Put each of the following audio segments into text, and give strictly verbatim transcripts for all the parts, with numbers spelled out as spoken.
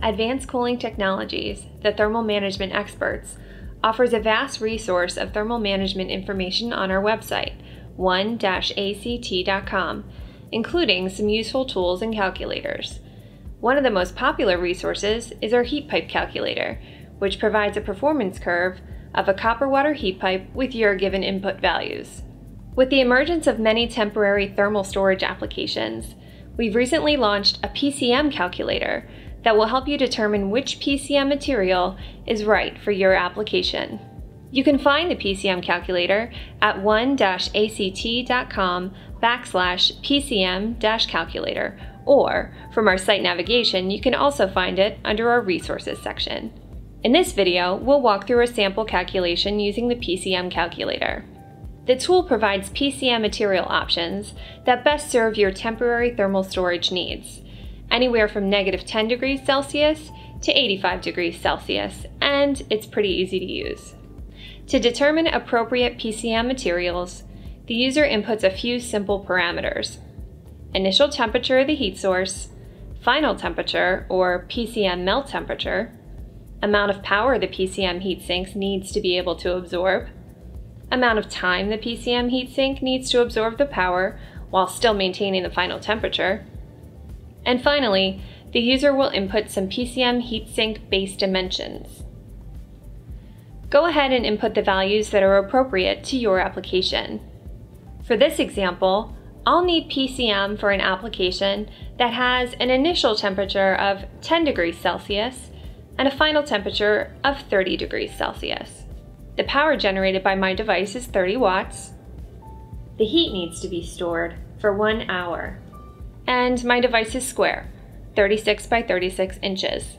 Advanced Cooling Technologies, the thermal management experts, offers a vast resource of thermal management information on our website, one dash A C T dot com, including some useful tools and calculators. One of the most popular resources is our heat pipe calculator, which provides a performance curve of a copper water heat pipe with your given input values. With the emergence of many temporary thermal storage applications, we've recently launched a P C M calculator that will help you determine which P C M material is right for your application. You can find the P C M calculator at one dash A C T dot com backslash P C M dash calculator, or from our site navigation, you can also find it under our resources section. In this video, we'll walk through a sample calculation using the P C M calculator. The tool provides P C M material options that best serve your temporary thermal storage needs, anywhere from negative ten degrees Celsius to eighty-five degrees Celsius, and it's pretty easy to use. To determine appropriate P C M materials, the user inputs a few simple parameters: initial temperature of the heat source, final temperature or P C M melt temperature, amount of power the P C M heat sinks needs to be able to absorb, amount of time the P C M heat sink needs to absorb the power while still maintaining the final temperature, and finally, the user will input some P C M heat sink base dimensions. Go ahead and input the values that are appropriate to your application. For this example, I'll need P C M for an application that has an initial temperature of ten degrees Celsius and a final temperature of thirty degrees Celsius. The power generated by my device is thirty watts. The heat needs to be stored for one hour. And my device is square, thirty-six by thirty-six inches.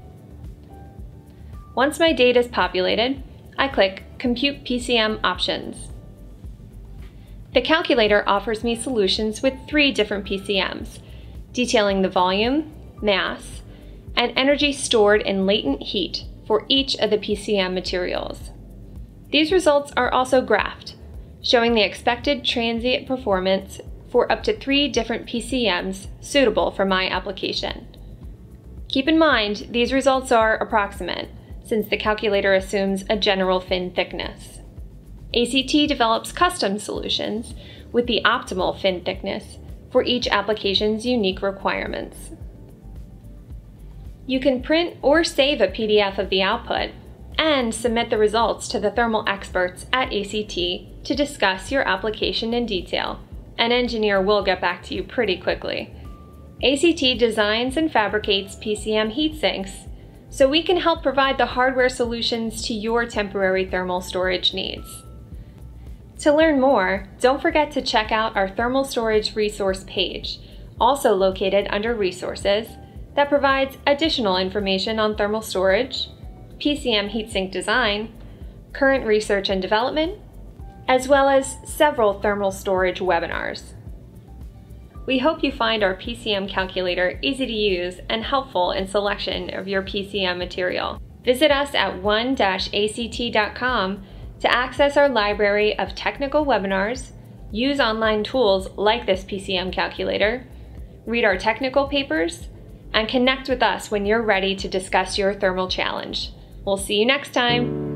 Once my data is populated, I click Compute P C M Options. The calculator offers me solutions with three different P C Ms, detailing the volume, mass, and energy stored in latent heat for each of the P C M materials. These results are also graphed, showing the expected transient performance for up to three different P C Ms suitable for my application. Keep in mind, these results are approximate, since the calculator assumes a general fin thickness. A C T develops custom solutions with the optimal fin thickness for each application's unique requirements. You can print or save a P D F of the output and submit the results to the thermal experts at A C T to discuss your application in detail. An engineer will get back to you pretty quickly. A C T designs and fabricates P C M heat sinks, so we can help provide the hardware solutions to your temporary thermal storage needs. To learn more, don't forget to check out our thermal storage resource page, also located under Resources, that provides additional information on thermal storage, P C M heatsink design, current research and development, as well as several thermal storage webinars. We hope you find our P C M calculator easy to use and helpful in selection of your P C M material. Visit us at one dash A C T dot com to access our library of technical webinars, use online tools like this P C M calculator, read our technical papers, and connect with us when you're ready to discuss your thermal challenge. We'll see you next time.